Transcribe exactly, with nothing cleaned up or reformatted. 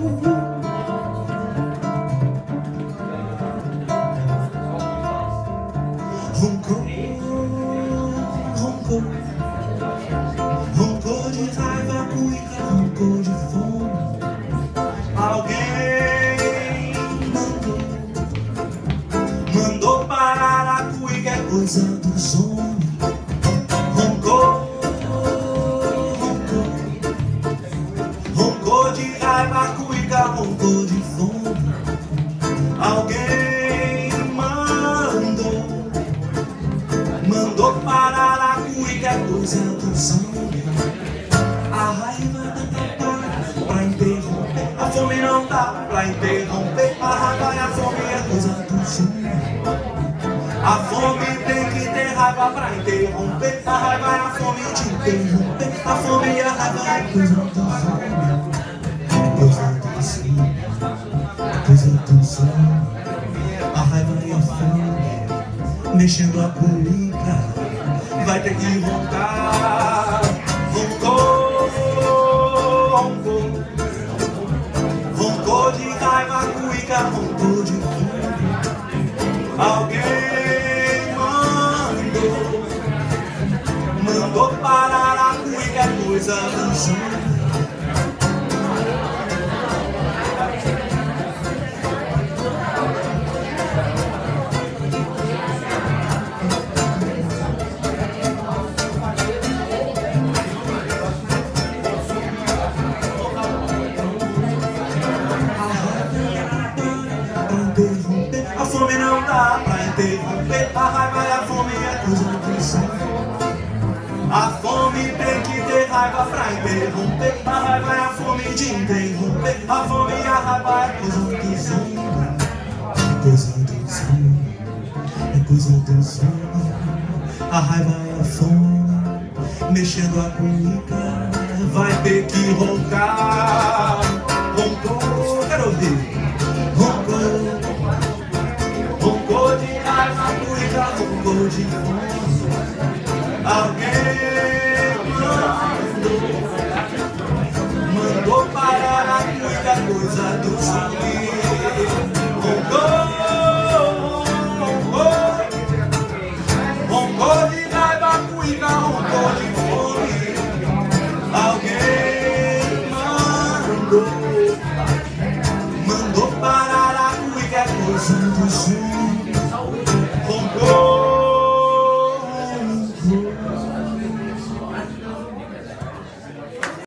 Roncou, roncou, roncou de raiva, cuica, roncou de fome. Alguém mandou, mandou parar a cuica, é coisa dos homens. Roncou, roncou, roncou de raiva, cuica, roncou de fome. Alguém mandou, mandou parar a cuica, é coisa do sangue. A raiva não tá pra interromper, a fome não tá pra interromper. A raiva e a fome é coisa do sangue. A fome tem que ter raiva pra interromper. A raiva e a fome de interromper. A fome e a raiva é coisa do sangue. É coisa do sangue, é coisa do sangue. A raiva e a fome mexendo a cuica, vai ter que roncar. Roncou, roncou, roncou de raiva, cuica, roncou de fome. Alguém mandou, mandou parar a cuica, é coisa do sangue. A fome não dá pra interromper. A raiva e a fome é coisa do sangue. A fome tem que ter raiva pra interromper. A raiva e a fome de interromper. A fome e a raiva é coisa do sangue. É coisa do sangue, é coisa do sangue. A raiva e a fome mexendo a cuica, vai ter que roncar.